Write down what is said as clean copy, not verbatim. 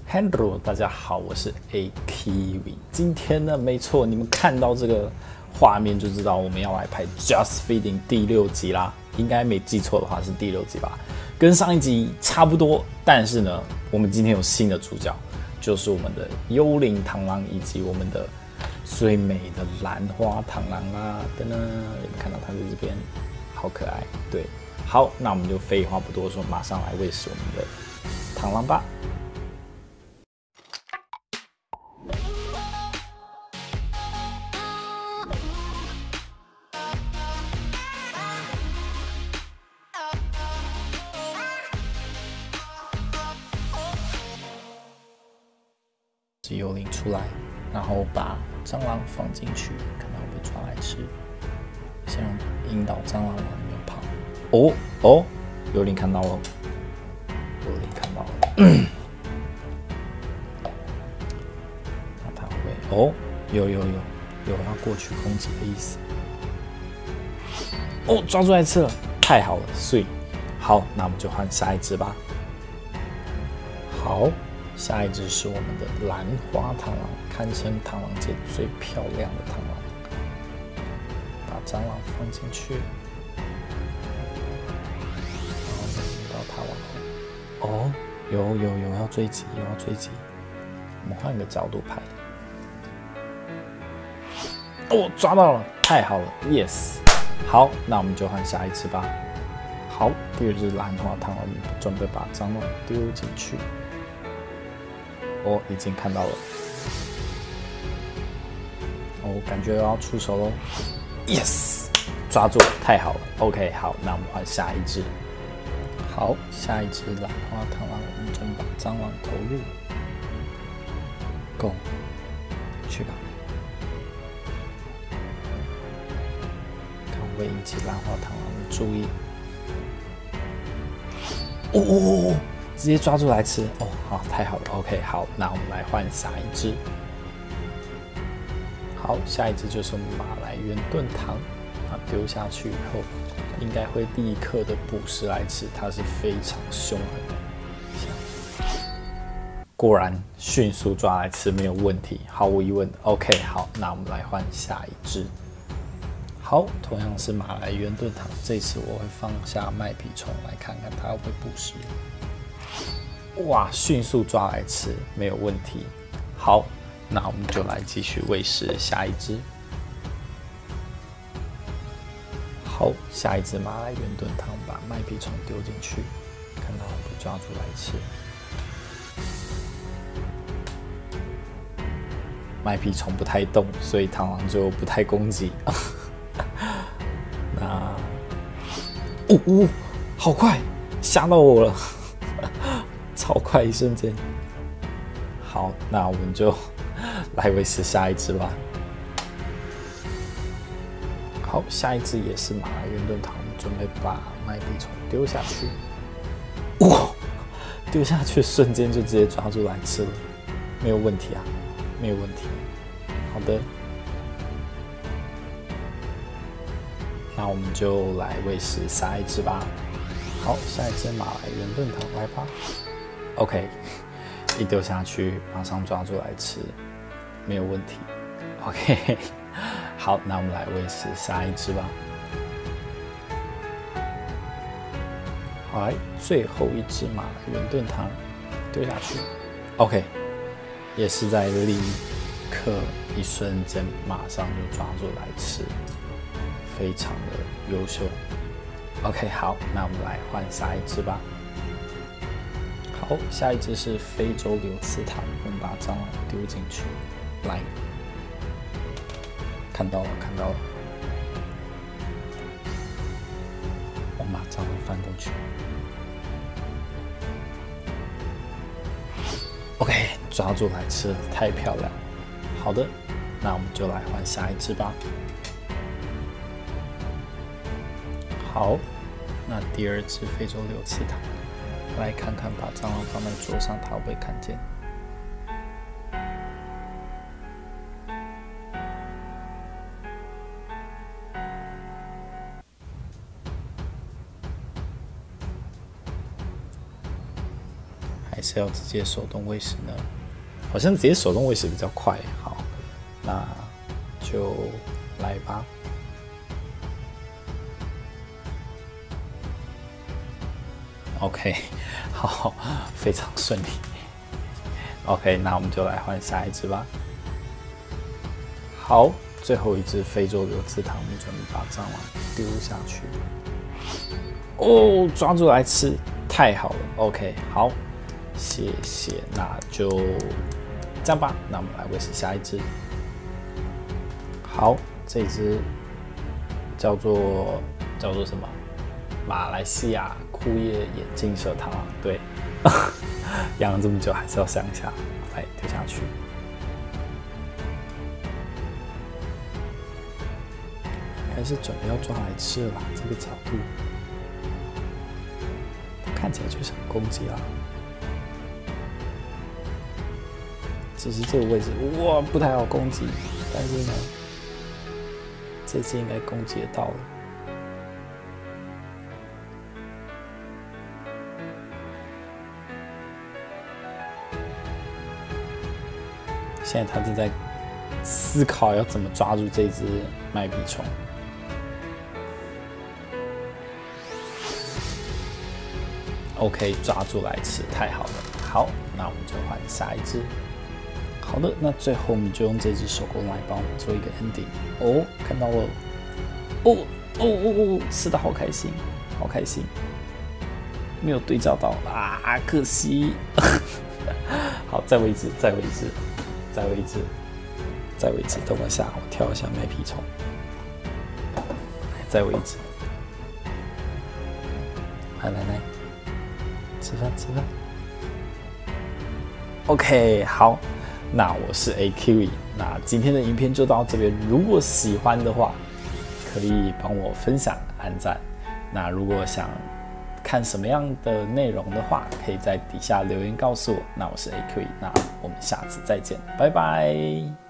Hello， 大家好，我是 AKV。今天呢，没错，你们看到这个画面就知道我们要来拍《Just Feeding》第6集啦。应该没记错的话是第6集吧，跟上一集差不多。但是呢，我们今天有新的主角，就是我们的幽灵螳螂以及我们的最美的兰花螳螂啦。噔噔，你们看到它在这边，好可爱。对，好，那我们就废话不多说，马上来喂食我们的螳螂吧。幽灵出来，然后把蟑螂放进去，看它会不会抓来吃。先引导蟑螂往里面跑。哦哦，幽灵看到了，幽灵看到了。那它会不会？哦，有要过去攻击的意思。哦，抓住来吃了，太好了，所以好，那我们就换下一只吧。好。下一只是我们的兰花螳螂，堪称螳螂界最漂亮的螳螂。把蟑螂放进去，然后再引导它往后。哦，有要追击，有要追击。我们换一个角度拍。哦，抓到了，太好了 ，yes。好，那我们就换下一只吧。好，第二只兰花螳螂准备把蟑螂丢进去。哦，已经看到了。哦，感觉要出手喽 ！Yes， 抓住，太好了。OK， 好，那我们换下一只。好，下一只兰花螳螂，我们准备把蟑螂投入。Go， 去吧。看会不会引起兰花螳螂的注意。哦！直接抓住来吃哦，好，太好了 ，OK， 好，那我们来换下一只。好，下一只就是我们马来圆盾螳，啊，丢下去以后，应该会立刻的捕食来吃，它是非常凶狠。果然迅速抓来吃没有问题，毫无疑问 ，OK， 好，那我们来换下一只。好，同样是马来圆盾螳，这次我会放下麦皮虫来看看它会不会捕食。哇，迅速抓来吃没有问题。好，那我们就来继续喂食下一只。好，下一只马来圆盾螳把麦皮虫丢进去，看它会不会抓住来吃。麦皮虫不太动，所以螳螂就不太攻击。那，哦，好快，吓到我了。超快，一瞬间。好，那我们就来喂食下一只吧。好，下一只也是马来圆盾螳，准备把麦皮虫丢下去。哇，丢下去瞬间就直接抓住来吃了，没有问题啊，没有问题。好的，那我们就来喂食下一只吧。好，下一只马来圆盾螳来吧。OK， 一丢下去，马上抓住来吃，没有问题。OK， 好，那我们来喂食下一只吧。好，来，最后一只马来圆盾螳丢下去。OK， 也是在立刻一瞬间，马上就抓住来吃，非常的优秀。OK， 好，那我们来换下一只吧。好，下一只是非洲柳刺螳，我们把蟑螂丢进去，来，看到了，我们把蟑螂翻过去 ，OK， 抓住来吃，太漂亮。好的，那我们就来换下一只吧。好，那第二只非洲柳刺螳。来看看，把蟑螂放在桌上，它会不会看见？还是要直接手动喂食呢？好像直接手动喂食比较快。好，那就来吧。OK， 好，非常顺利。OK， 那我们就来换下一只吧。好，最后一只非洲柳刺糖，我们准备把蟑螂丢下去。哦，抓住来吃，太好了。OK， 好，谢谢。那就这样吧。那我们来喂食下一只。好，这只叫做什么？马来西亚枯叶眼镜蛇螳螂。对，养了这么久，还是要想一下。来，丢下去。还是准备要抓来吃了吧？这个角度看起来就想攻击啦。只是这个位置哇不太好攻击，但是呢，这次应该攻击得到了。现在他正在思考要怎么抓住这只麦皮虫。OK， 抓住来吃，太好了。好，那我们就换下一只。好的，那最后我们就用这只手工来帮我们做一个 ending。哦，看到了。哦，吃的好开心，好开心。没有对照到啊，可惜。好，再喂一只，再喂一只，再喂一只，再喂一只。等我一下，我挑一下麦皮虫。再喂一只。来，吃饭。OK， 好，那我是 AKiwi， 那今天的影片就到这边。如果喜欢的话，可以帮我分享、按赞。那如果想看什么样的内容的话，可以在底下留言告诉我。那我是 AKiwi， 那我们下次再见，拜拜。